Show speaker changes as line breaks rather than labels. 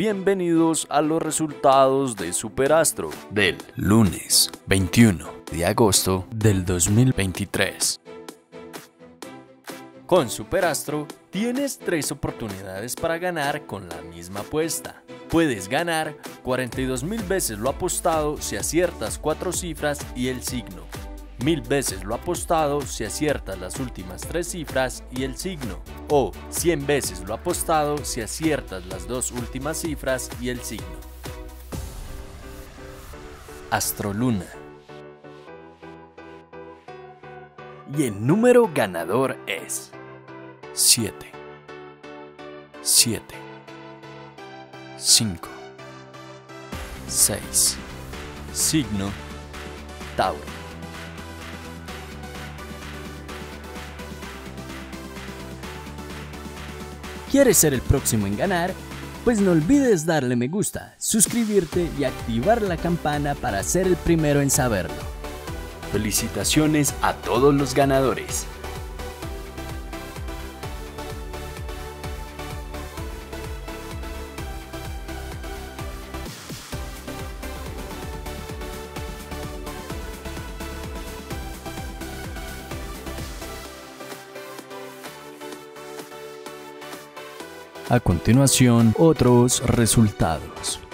Bienvenidos a los resultados de Superastro del lunes 21 de agosto del 2023. Con Superastro tienes 3 oportunidades para ganar con la misma apuesta. Puedes ganar 42.000 veces lo apostado si aciertas 4 cifras y el signo, 1000 veces lo apostado si aciertas las últimas 3 cifras y el signo, o 100 veces lo apostado si aciertas las 2 últimas cifras y el signo. Astroluna. Y el número ganador es 7, 7, 5, 6. Signo Tauro.
¿Quieres ser el próximo en ganar? Pues no olvides darle me gusta, suscribirte y activar la campana para ser el primero en saberlo.
Felicitaciones a todos los ganadores. A continuación, otros resultados.